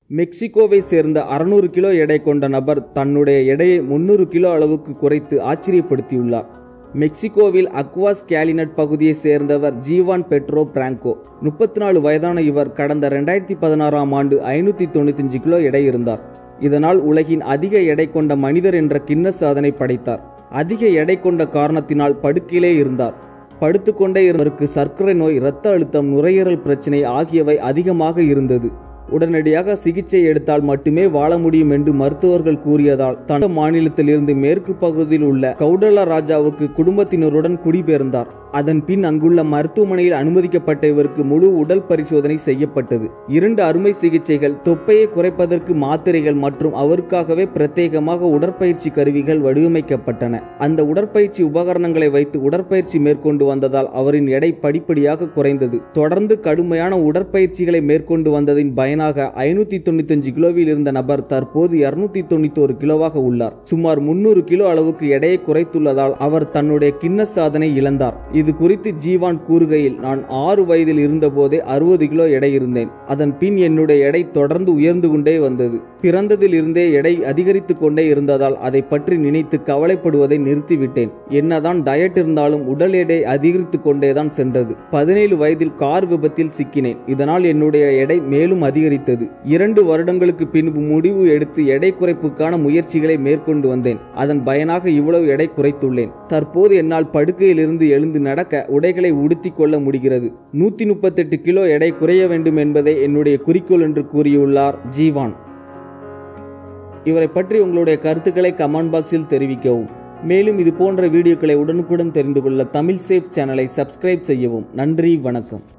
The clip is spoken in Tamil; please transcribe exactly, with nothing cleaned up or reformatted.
மெக்சிகோவை சேர்ந்த அறுநூறு கிலோ எடை கொண்ட நபர் தன்னுடைய எடையை முன்னூறு கிலோ அளவுக்கு குறைத்து ஆச்சரியப்படுத்தியுள்ளார். மெக்சிகோவில் அக்வாஸ் கேலினட் பகுதியை சேர்ந்தவர் ஜீவான் பெட்ரோ பிராங்கோ. முப்பத்தி நாலு வயதான இவர் கடந்த ரெண்டாயிரத்தி பதினாறாம் ஆண்டு ஐநூற்றி தொண்ணூற்றி அஞ்சு கிலோ எடை இருந்தார். இதனால் உலகின் அதிக எடை கொண்ட மனிதர் என்ற கிண்ண சாதனை படைத்தார். அதிக எடை கொண்ட காரணத்தினால் படுக்கையிலே இருந்தார். படுத்துக்கொண்டே இருந்தவருக்கு சர்க்கரை நோய், இரத்த அழுத்தம், நுரையீரல் பிரச்சினை ஆகியவை அதிகமாக இருந்தது. உடனடியாக சிகிச்சை எடுத்தால் மட்டுமே வாழ முடியும் என்று மருத்துவர்கள் கூறியதால் தன் மாநிலத்திலிருந்து மேற்கு பகுதியில் உள்ள கவுடலா ராஜாவுக்கு குடும்பத்தினருடன் குடிபெயர்ந்தார். அதன் பின் அங்குள்ள மருத்துவமனையில் அனுமதிக்கப்பட்ட இவருக்கு முழு உடல் பரிசோதனை செய்யப்பட்டது. இரண்டு அருமை சிகிச்சைகள், தொப்பையை குறைப்பதற்கு மாத்திரைகள் மற்றும் அவருக்காகவே பிரத்யேகமாக உடற்பயிற்சி கருவிகள் வடிவமைக்கப்பட்டன. அந்த உடற்பயிற்சி உபகரணங்களை வைத்து உடற்பயிற்சி மேற்கொண்டு வந்ததால் அவரின் எடை படிப்படியாக குறைந்தது. தொடர்ந்து கடுமையான உடற்பயிற்சிகளை மேற்கொண்டு வந்ததின் பயனாக ஐநூத்தி தொண்ணூத்தி அஞ்சு கிலோவில் இருந்த நபர் தற்போது இருநூத்தி தொண்ணூத்தி ஒரு கிலோவாக உள்ளார். சுமார் முன்னூறு கிலோ அளவுக்கு எடையை குறைத்துள்ளதால் அவர் தன்னுடைய கிண்ண சாதனை இழந்தார். இது குறித்து ஜீவான் கூறுகையில், நான் ஆறு வயதில் இருந்தபோதே அறுபது கிலோ எடை இருந்தேன். அதன் பின் என்னுடைய எடை தொடர்ந்து உயர்ந்து கொண்டே வந்தது. பிறந்ததில் இருந்தே எடை அதிகரித்து கொண்டே இருந்ததால் அதை பற்றி நினைத்து கவலைப்படுவதை நிறுத்திவிட்டேன். என்னதான் டயட் இருந்தாலும் உடல் எடை அதிகரித்து கொண்டேதான் சென்றது. பதினேழு வயதில் கார் விபத்தில் சிக்கினேன். இதனால் என்னுடைய எடை மேலும் அதிகரித்தது. இரண்டு வருடங்களுக்கு பின்பு முடிவு எடுத்து எடை குறைப்புக்கான முயற்சிகளை மேற்கொண்டு வந்தேன். அதன் பயனாக இவ்வளவு எடை குறைத்துள்ளேன். தற்போது என்னால் படுக்கையில் இருந்து எழுந்து நடக்க, உடைகளை உடுத்தி கொள்ள முடிகிறது. நூத்தி முப்பத்தி எட்டு கிலோ எடை குறைய வேண்டும் என்பதே என்னுடைய குறிக்கோள் என்று கூறியுள்ளார் ஜீவான். இவரை பற்றி உங்களுடைய கருத்துக்களை கமெண்ட் பாக்ஸில் தெரிவிக்கவும். மேலும் இது போன்ற வீடியோக்களை உடனுக்குடன் தெரிந்து கொள்ள தமிழ் சேஃப் சேனலை சப்ஸ்கிரைப் செய்யவும். நன்றி, வணக்கம்.